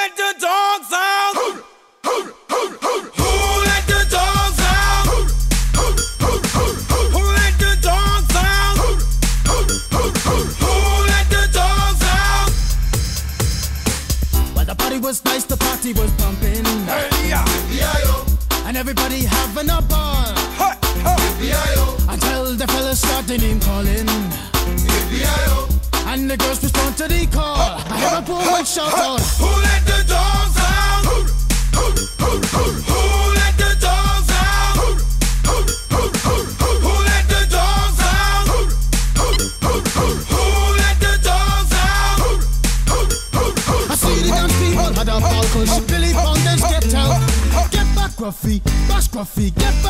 let the dogs out? Who let the dogs out? Who let the dogs out? Who let the dogs out? Well, the party was nice, the party was pumping. Hey, yeah. And everybody having a ball. Until the fellas started name calling. And the girls respond to the call. I hear a woman shout out, Who let the dogs out? Who let the dogs out? Who let the dogs out? Who let the dogs out? I see the dance people had a ball, cause Billy Fountains get out. Get back, Gruffy, bash Gruffy, get back.